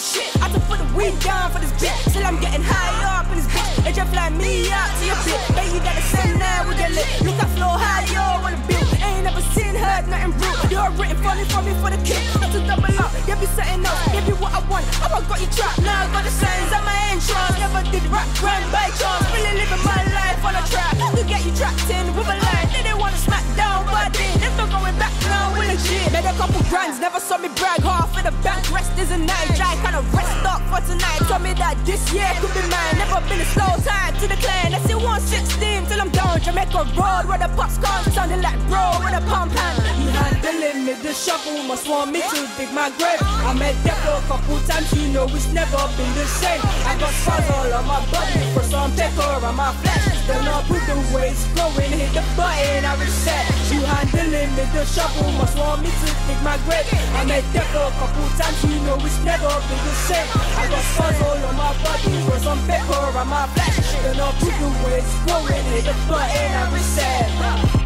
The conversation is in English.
shit. I had to put the weed down for this bitch. Still I'm getting high up in this bitch. They just fly me out to your bitch. Bet you got the same now with your lip. Look, I flow high, yo, on the bill. Ain't never seen, heard nothing real. You're written for me for the kid. Not to double up, you be setting up. Give you what I want. I got you trapped. Now I got the signs at my entrance. Never did rap grind by chance. Really living my life on a track. Could get you trapped in with a line. They didn't wanna smack down, but there's no going back now. We're legit. Made a couple grands, never saw me brag. Half of the bank, rest is a night. Try kind of rest up for tonight. Told me that this year could be mine. Never been a slow time to declare. Let's see 116 till I'm down. Jamaica Road where the pops come. Sounding like bro with a pump hand. He handling me, the shovel must want me to dig my grave. I met Depo a couple times, you know it's never been the same. I got scars all on my body, for some paper on my flesh. Then I put the way it's going, hit the button, I reset. You handling me, the shovel must want me to dig my grave. I met Depo a couple times, you know it's never been the same. I got scars all on my body, for some paper on my flesh. Then I put the way it's going, hit the button, I reset.